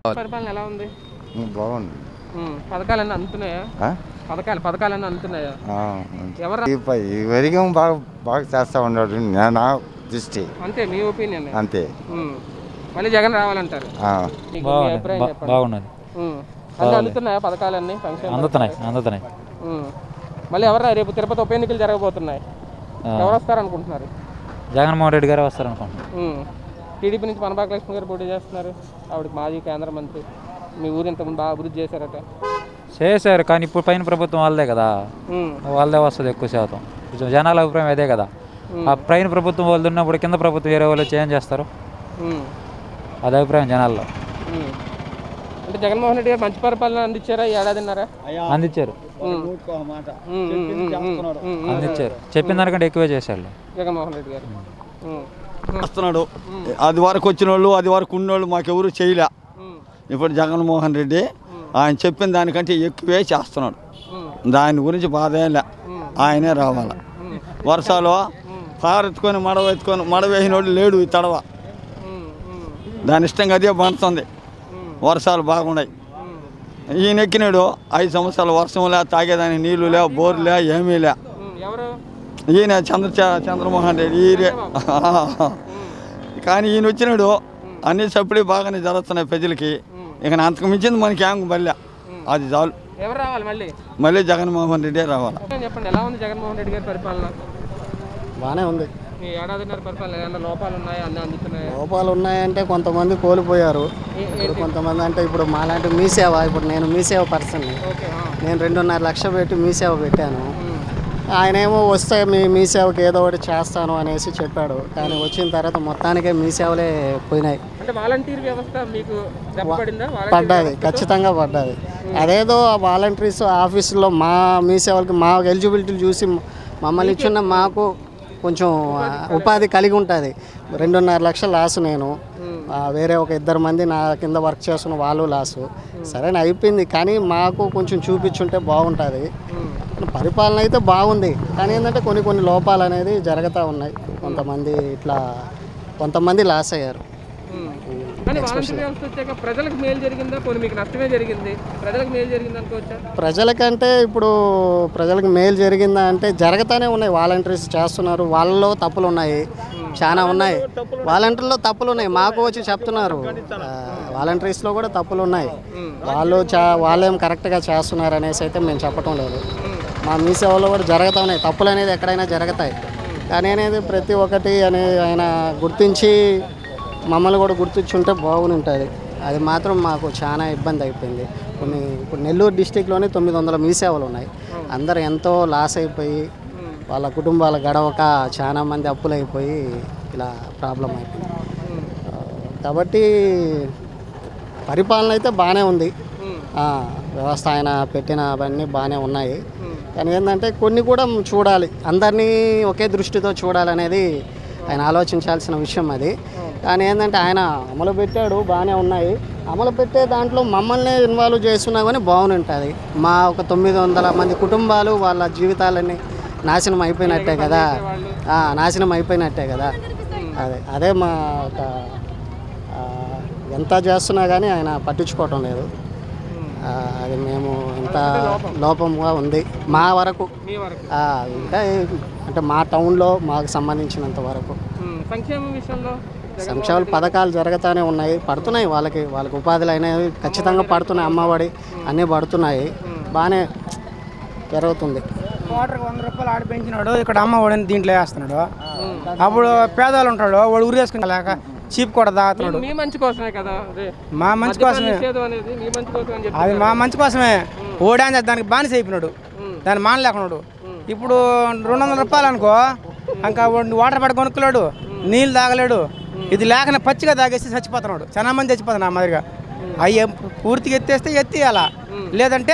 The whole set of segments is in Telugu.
పరిపాలన ఎలా ఉంది? బాగుంది. పథకాలన్నీ అందుతున్నాయా? పథకాలన్నీ అందుతున్నాయా? ఎవరు ఇవరికం బాగా బాగా చేస్తా ఉన్నాడు నా దృష్టి. అంతే మీ ఒపీనియన్? అంతే. మళ్ళీ జగన్ రావాలంటారు? బాగున్నది. అందుతున్నాయా పథకాలన్నీ? అందుతున్నాయి. మళ్ళీ ఎవరు రేపు తిరుపతి ఉప ఎన్నికలు జరగబోతున్నాయి, ఎవరు వస్తారనుకుంటున్నారు? జగన్మోహన్ రెడ్డి గారు వస్తారనుకుంటున్నారు. టీడీపీ నుంచి పనబాక లక్ష్మి గారు పోటీ చేస్తున్నారు, ఆవిడకి మాజీ కేంద్ర మంత్రి. మీ ఊరు ఇంతకుముందు బాగా అభివృద్ధి చేశారట. చేశారు, కానీ ఇప్పుడు పైన ప్రభుత్వం వాళ్ళదే కదా, వాళ్ళదే వస్తుంది ఎక్కువ శాతం. జనాల అభిప్రాయం అదే కదా. ఆ పైన ప్రభుత్వం వాళ్ళు ఉన్నప్పుడు కింద ప్రభుత్వం వేరే వాళ్ళు ఏం చేస్తారు, అది అభిప్రాయం జనాల్లో. అంటే జగన్మోహన్ రెడ్డి గారు మంచి పరిపాలన అందించారా? ఏడాదిన్నారా అందించారు. చెప్పిన దానికంటే ఎక్కువే చేశారు జగన్మోహన్ రెడ్డి గారు. వస్తున్నాడు. అది వరకు వచ్చిన వాళ్ళు, అది వరకు ఉన్నోళ్ళు మాకెవరు చేయలే. ఇప్పుడు జగన్మోహన్ రెడ్డి ఆయన చెప్పిన దానికంటే ఎక్కువే చేస్తున్నాడు. దాని గురించి బాధ లే, ఆయనే రావాలి. వర్షాలు పారెత్తుకొని మడవేసిన వాళ్ళు లేడు ఈ తడవ. దాని ఇష్టంగా అదే పండుతుంది. వర్షాలు బాగున్నాయి. ఈయన ఎక్కినాడు 5 సంవత్సరాలు వర్షం లే, తాగేదానికి నీళ్లు లే, బోర్లు లే, ఏమీ లే. ఈయన చంద్రమోహన్ రెడ్డి ఈరే. కానీ ఈయన వచ్చినాడు, అన్ని సప్లీ బాగానే జరుగుతున్నాయి ప్రజలకి. ఇక అంతకు మించింది మనకి ఏం బల్లె, అది చాలు. ఎవరు రావాలి మళ్ళీ జగన్మోహన్ రెడ్డి రావాలి. చెప్పండి, ఎలా ఉంది జగన్మోహన్ రెడ్డి గారి పరిపాలన? బాగానే ఉంది. ఏడాదిన్నర పరిపాలన లోపాలు ఉన్నాయా? అన్నీ అందుతున్నాయి. లోపాలు ఉన్నాయంటే కొంతమంది కోల్పోయారు. కొంతమంది అంటే ఇప్పుడు మాలాంటి మీ సేవ, ఇప్పుడు నేను మీ సేవ పర్సన్ని. నేను 2.5 లక్షలు పెట్టి మీ సేవ పెట్టాను. ఆయన ఏమో వస్తే మీ సేవకి ఏదో ఒకటి చేస్తాను అనేసి చెప్పాడు. కానీ వచ్చిన తర్వాత మొత్తానికే మీ సేవలే పోయినాయి. పడ్డది, ఖచ్చితంగా పడ్డది. అదేదో ఆ వాలంటీర్స్ ఆఫీసులో మీ సేవలకి మా ఎలిజిబిలిటీలు చూసి మమ్మల్ని ఇచ్చిన మాకు కొంచెం ఉపాధి కలిగి ఉంటుంది. 2.5 లక్షలు లాసు. నేను వేరే ఒక 2 మంది నా కింద వర్క్ చేస్తున్న వాళ్ళు లాసు. సరే అయిపోయింది, కానీ మాకు కొంచెం చూపించుంటే బాగుంటుంది. పరిపాలన అయితే బాగుంది, కానీ ఏంటంటే కొన్ని లోపాలు అనేది జరుగుతూ ఉన్నాయి. కొంతమంది లాస్ అయ్యారు. ప్రజలకు మేలు జరిగిందా, మీకు నష్టమే జరిగింది? ప్రజలకు మేలు జరిగింది అనుకోవచ్చా? ప్రజలకంటే ఇప్పుడు ప్రజలకు మేలు జరిగిందా అంటే జరుగుతూనే ఉన్నాయి. వాలంటీర్స్ చేస్తున్నారు, వాళ్ళలో తప్పులు ఉన్నాయి, చాలా ఉన్నాయి. వాలంటీర్లో తప్పులు ఉన్నాయి, మాకు వచ్చి చెప్తున్నారు. వాలంటీర్స్లో కూడా తప్పులు ఉన్నాయి. వాళ్ళేం కరెక్ట్గా చేస్తున్నారు అనేసి అయితే మేము చెప్పటం లేదు. మా మీ సేవలో కూడా జరుగుతూ ఉన్నాయి. తప్పులు అనేది ఎక్కడైనా జరుగుతాయి, కానీ అనేది ప్రతి ఒక్కటి ఆయన గుర్తించి మమ్మల్ని కూడా గుర్తించుంటే బాగుంటుంది. అది మాత్రం మాకు చాలా ఇబ్బంది అయిపోయింది. ఇప్పుడు నెల్లూరు డిస్టిక్లోనే 900 మీ సేవలు ఉన్నాయి. అందరూ ఎంతో లాస్ అయిపోయి వాళ్ళ కుటుంబాలు గడవక చాలా మంది అప్పులు అయిపోయి ఇలా ప్రాబ్లం అయిపోయింది. కాబట్టి పరిపాలన అయితే బాగానే ఉంది. వ్యవస్థ ఆయన పెట్టిన అవన్నీ బాగానే ఉన్నాయి. కానీ ఏంటంటే కొన్ని కూడా చూడాలి, అందరినీ ఒకే దృష్టితో చూడాలనేది ఆయన ఆలోచించాల్సిన విషయం అది. కానీ ఏంటంటే ఆయన అమలు పెట్టాడు, బాగానే ఉన్నాయి. అమలు పెట్టే దాంట్లో మమ్మల్ని ఇన్వాల్వ్ చేస్తున్నా కానీ బాగుంటుంది. మా ఒక 900 మంది కుటుంబాలు వాళ్ళ జీవితాలన్నీ నాశనం అయిపోయినట్టే కదా. అదే మా ఒక ఎంత చేస్తున్నా కానీ ఆయన పట్టించుకోవటం లేదు. అది మేము ఇంత లోపంగా ఉంది మా వరకు. ఇంకా అంటే మా టౌన్లో మాకు సంబంధించినంత వరకు సంక్షేమ పథకాలు జరుగుతూనే ఉన్నాయి, పడుతున్నాయి. వాళ్ళకి ఉపాధులు అయినవి ఖచ్చితంగా పడుతున్నాయి. అమ్మఒడి అన్నీ పడుతున్నాయి, బాగానే జరుగుతుంది. వాటర్కి 100 రూపాయలు ఆడి పెంచినాడు, ఇక్కడ అమ్మఒడిని దీంట్లో వేస్తున్నాడు. అప్పుడు పేదవాళ్ళు ఉంటాడు, వాడు ఉరేసుకుని లేక చీప్ కూడా తాగుతున్నాడు. మీ మంచి కోసమే కదా, మా మంచి కోసమే, అది మా మంచి కోసమే. ఓడాని దానికి బానిస అయిపోయినాడు, దాన్ని మానలేకున్నాడు. ఇప్పుడు 200 రూపాయలు అనుకో, ఇంకా వాటర్ పడి కొనుక్కలేడు, నీళ్ళు తాగలేడు. ఇది లేకనే పచ్చిగా తాగేసి చచ్చిపోతున్నాడు. చాలా మంది చచ్చిపోతున్నారు ఆ మాదిరిగా. అవి పూర్తిగా ఎత్తియాలా, లేదంటే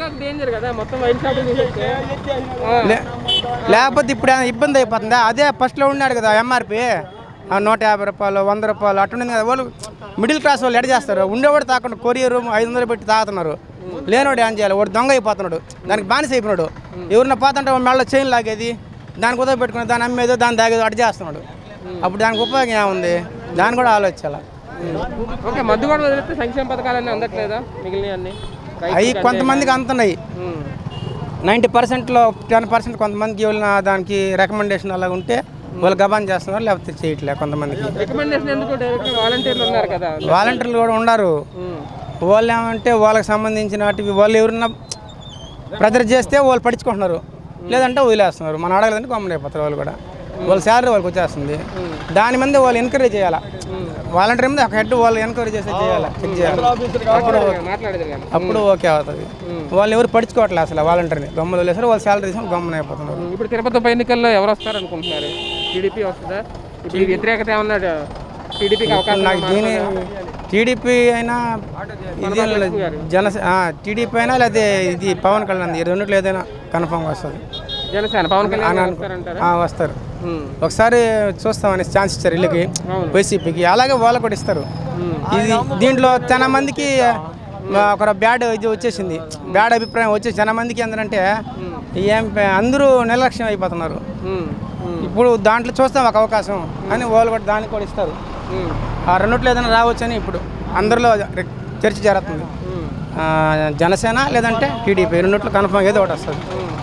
లేకపోతే ఇప్పుడు ఇబ్బంది అయిపోతుందా? అదే ఫస్ట్లో ఉన్నాడు కదా ఎంఆర్పి 150 రూపాయలు 100 రూపాయలు అట్టుండింది కదా. వాళ్ళు మిడిల్ క్లాస్ వాళ్ళు ఎడ చేస్తారు, ఉండేవాడు తాకుండా కొరియర్ 500 పెట్టి తాగుతున్నారు. లేనివాడు ఏం చేయాలి, వాడు దొంగ అయిపోతున్నాడు, దానికి బానిస అయిపోయినాడు. ఎవరిన పోతుంటే మెళ్ళ చైన్ లాగేది, దానికి ఉదయం పెట్టుకుని దాన్ని అమ్మేదో దాన్ని తాగేదో అటు చేస్తున్నాడు. అప్పుడు దానికి ఉపయోగం ఏముంది, దాన్ని కూడా ఆలోచించాలి. ఓకే, మద్దు కూడా వదిలితే సంక్షేమ పథకాలన్నీ అందట్లేదా మిగిలిన అన్ని? అవి కొంతమందికి అందుతున్నాయి. 90%లో 10% కొంతమందికి ఎవరైనా దానికి రికమెండేషన్ అలా ఉంటే వాళ్ళు గబాన్ చేస్తున్నారు, లేకపోతే చేయట్లేదు. కొంతమందికి రికమెండేషన్ ఎందుకు? డైరెక్ట్ వాలంటీర్లు ఉన్నారు కదా, వాలంటీర్లు కూడా ఉన్నారు. వాళ్ళు ఏమంటే వాళ్ళకి సంబంధించిన వాళ్ళు ఎవరన్నా ప్రెజర్ చేస్తే వాళ్ళు పట్టించుకుంటున్నారు, లేదంటే వదిలేస్తున్నారు. మనం అడగలేదంటే గమనం అయిపోతారు వాళ్ళు కూడా. వాళ్ళ శాలరీ వాళ్ళకి వచ్చేస్తుంది. దాని మీద వాళ్ళు ఎంకరేజ్ చేయాలి. వాలంటీర్ మీద ఒక హెడ్ వాళ్ళు ఎంకరేజ్ చేసి చేయాలి, చెక్ చేయాలి. అప్పుడు ఓకే అవుతుంది. వాళ్ళు ఎవరు పట్టించుకోవట్లేదు అసలు వాలంటీర్ని. గమ్ములు వదిలేసారు, వాళ్ళు శాలరీ తీసుకుని గమ్మున అయిపోతున్నారు. ఇప్పుడు తిరుపతి ఉప ఎన్నికల్లో ఎవరు వస్తారు అనుకుంటున్నారు? టీడీపీ వస్తుందా? ఇప్పుడు ఈ వ్యతిరేకత ఏమన్నా టీడీపీకి అవకాశం? నాకు దీని టీడీపీ అయినా టీడీపీ అయినా లేదా ఇది పవన్ కళ్యాణ్, ఈ రెండిట్లో ఏదైనా కన్ఫామ్గా వస్తుంది. జనసేన పవన్ కళ్యాణ్ వస్తారు. ఒకసారి చూస్తామని ఛాన్స్ ఇచ్చారు వీళ్ళకి, వైసీపీకి. అలాగే వాళ్ళకు కూడా ఇస్తారు. ఇది దీంట్లో చాలా మందికి ఒక బ్యాడ్ ఇది వచ్చేసింది, బ్యాడ్ అభిప్రాయం వచ్చేసి చాలా మందికి. ఏంటంటే అందరూ నిర్లక్ష్యం అయిపోతున్నారు. ఇప్పుడు దాంట్లో చూస్తాం ఒక అవకాశం అని వాళ్ళు కూడా దానికి కూడా ఇస్తారు. ఆ రెండిట్లో ఏదైనా రావచ్చని ఇప్పుడు అందరిలో చర్చ జరుగుతుంది. జనసేన లేదంటే టీడీపీ రెండిట్లో కన్ఫర్మ్ ఏదో ఒకటి వస్తుంది.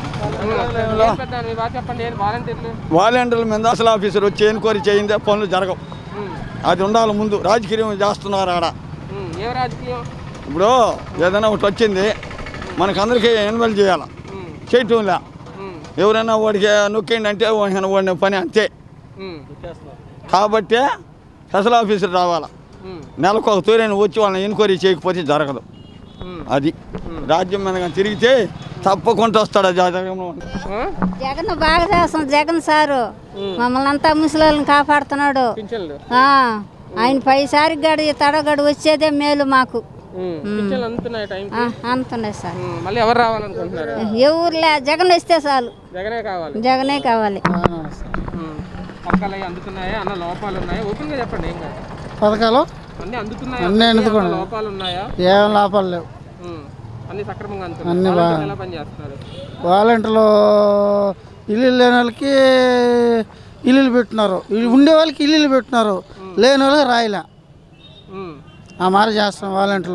వాలంటీర్ల మీద అసలు ఆఫీసర్ వచ్చి ఎన్క్వైరీ చేయిందే పనులు జరగవు. అది ఉండాలి ముందు. రాజకీయం చేస్తున్నారు ఆడ. ఇప్పుడు ఏదైనా ఒకటి వచ్చింది మనకందరికీ ఇన్వాల్వ్ చేయాలి, చేయటంలే. ఎవరైనా వాడికి నొక్కేయండి అంటే వాడిని పని అంతే. కాబట్టి స్పెషల్ ఆఫీసర్ రావాలా, నెలకు ఒక తూరైన వచ్చి వాళ్ళని ఎంక్వైరీ చేయకపోతే జరగదు. అది రాజ్యం మీద తిరిగితే తప్పకుండా వస్తాడు జగన్ బాగా చేస్తున్నాడు. జగన్ సారు మమ్మల్ని అంతా ముసలిని కాపాడుతున్నాడు. ఆయన పైసారి గడి తడగడు వచ్చేదే మేలు మాకు. అందుతున్నాయి సార్. మళ్ళీ ఎవరు రావాలనుకుంటున్నారు? ఎవరులే, జగన్ వస్తే చాలు. జగనే కావాలి. జగనే కావాలి. పథకాలు అందుతున్నాయా? అన్న లోపాలు ఉన్నాయా? ఓపెన్ గా చెప్పండి. ఏం కాదు. పథకాలు అన్ని అందుతున్నాయా? లోపాలు ఉన్నాయా? ఏం లోపాలు లేవు, అన్ని సక్రమంగా అందుతున్నాయి. ఎలా పని చేస్తున్నారు? వాలంటీర్లు ఇల్లు లేని వాళ్ళకి ఇల్లులు పెట్టినారు, ఉండే వాళ్ళకి ఇల్లులు పెట్టినారు, లేని వాళ్ళకి రాయలే. ఆ మాట చేస్తాం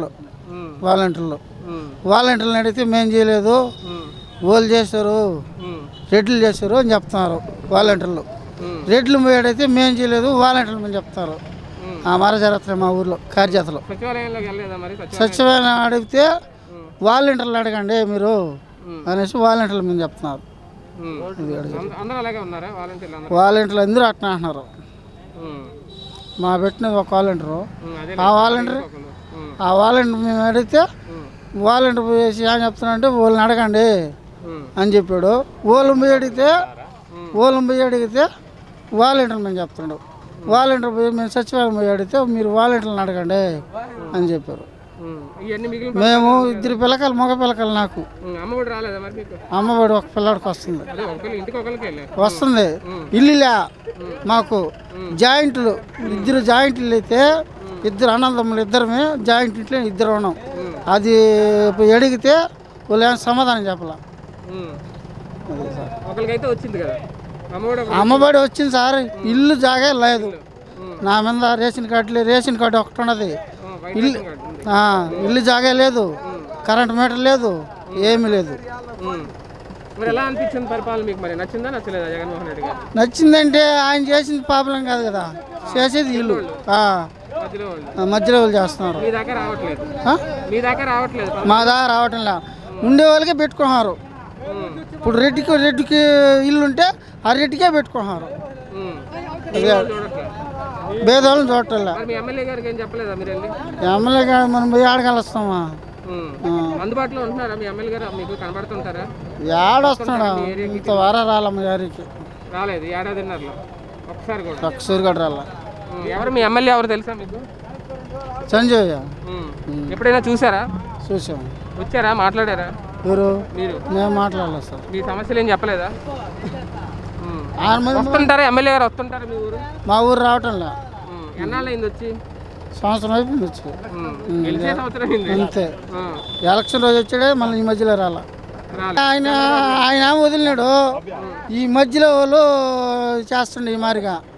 వాలంటీర్లు అడిగితే మేము చేయలేదు, వాళ్ళు చేస్తారు, రెడ్లు చేస్తారు అని చెప్తున్నారు. వాలంటీర్లు రెడ్లు అడిగితే మేము చేయలేదు, వాలంటీర్లు మేము చెప్తున్నారు. ఆ మాట జరుగుతున్నాయి మా ఊర్లో కార్యజాతలో. సచివాలయం అడిగితే వాలంటీర్లు అడగండి మీరు అనేసి వాలంటీర్లు మేము చెప్తున్నారు. వాలంటీర్లు అందరూ అట్లా అంటున్నారు. మా పెట్టినది ఒక వాలంటీరు, ఆ వాలంటీర్ మేము అడిగితే వాలంటీర్ పోయేసి ఏం చెప్తున్నారంటే వాళ్ళని అడగండి అని చెప్పాడు. వాళ్ళని పోయి అడిగితే వాలంటీర్ మేము చెప్తున్నాడు. వాలంటీర్ పోయి మేము సచివాలయం పోయి అడిగితే మీరు వాలంటీర్లను అడగండి అని చెప్పారు. మేము 2 పిల్లకాయలు, మగ పిల్లకాయలు. నాకు అమ్మఒడి ఒక పిల్లడికి వస్తుంది. ఇల్లులే మాకు జాయింట్లు, 2 జాయింట్లు అయితే 2 అన్నదమ్ములు, ఇద్దరమే జాయింట్ ఇంట్లో 2 ఉన్నాం. అది అడిగితే వాళ్ళు ఏమైనా సమాధానం చెప్పాల. అమ్మఒడి వచ్చింది సార్, ఇల్లు జాగా లేదు. నా మీద రేషన్ కార్డు ఒకటి ఉన్నది. ఇల్లు జాగా లేదు, కరెంట్ మీటర్ లేదు, ఏమీ లేదు. నచ్చిందంటే ఆయన చేసింది ప్రాబ్లం కాదు కదా, చేసేది ఇల్లు మధ్యలో వాళ్ళు చేస్తున్నారు. మా దాకా రావటంలా, ఉండే వాళ్ళకే పెట్టుకున్నారు. ఇప్పుడు రెడ్డికి ఇల్లు ఉంటే ఆ రెడ్డికే పెట్టుకున్నారు. భేదాలను చూడటంలా. ఎమ్మెల్యే గారు మనం పోయి ఆడగలుస్తామా? అందుబాటులో ఉంటున్నారా మీ ఎమ్మెల్యే గారు? మీకు కనబడుతుంటారా? ఏడొస్తున్నాడా? ఇంత వారా రాలమ్మ గారికి రాలేదు. ఏడాదిన్నరలో ఒకసారి కూడా రాలా. ఎవరు మీ ఎమ్మెల్యే? ఎవరు తెలుసా మీకు? సంజయ్. ఎప్పుడైనా చూసారా? చూసాం. వచ్చారా? మాట్లాడారా? ఎవరు? మీరు. మేము మాట్లాడలేదు సార్. మీ సమస్యలు ఏం చెప్పలేదా? వస్తుంటారా? ఎమ్మెల్యే గారు వస్తుంటారా మీ ఊరు? మా ఊరు రావటంలా. ఎన్నాళ్ళు అయింది వచ్చి? సంవత్సరం అయిపోయింది వచ్చి. అంతే. ఎలక్షన్ రోజు వచ్చాడే, మళ్ళీ ఈ మధ్యలో రాలా. ఆయన వదిలినాడు, ఈ మధ్యలో వాళ్ళు చేస్తుండే ఈ మారిగా.